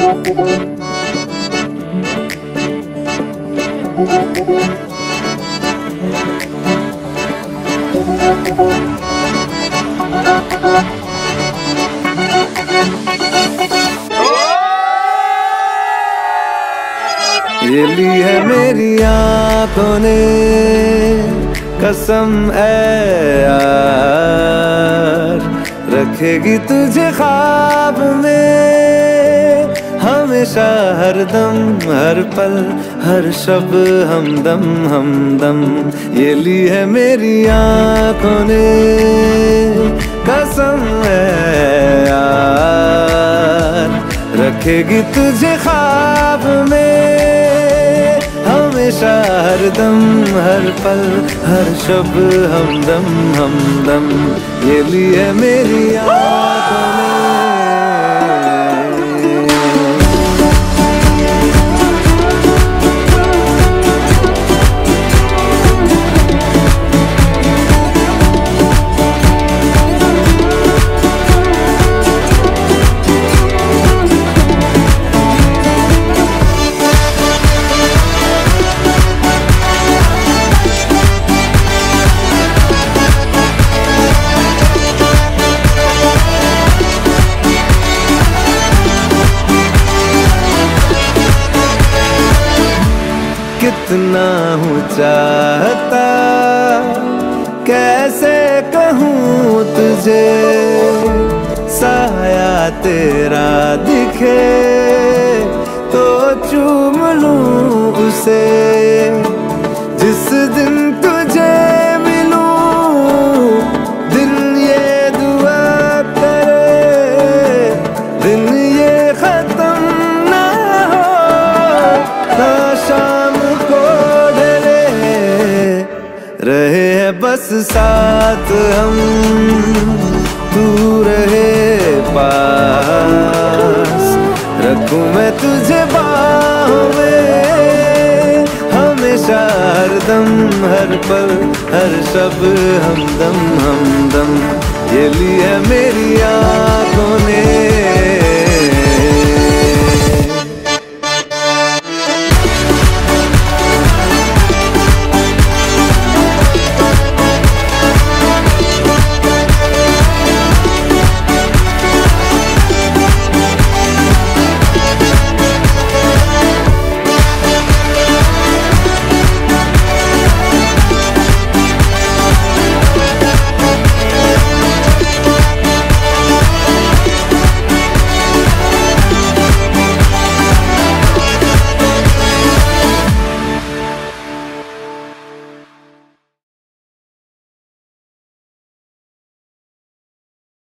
ये ली है मेरी आंखों ने कसम है यार, रखेगी तुझे ख्वाब में हमेशा, हर दम हर पल हर शब हमदम हमदम। ये ली है मेरी आंखों ने कसम है यार, रखेगी तुझे ख्वाब में हमेशा, हर दम हर पल हर शब हमदम हमदम। ये ली है मेरी आंखों ने। कितना हूँ चाहता कैसे कहूँ तुझे, साया तेरा दिखे तो चूम लूँ उसे। जिस दिन तुझे मिलूं दिन ये दुआ करे, दिन ये खत्म ना हो ना शाम रहे है बस साथ हम, तू रहे पास, रखूं मैं तुझे बाहों में हमेशा, हर दम हर पल हर शब हमदम हमदम। ये ली है मेरी आंखों ने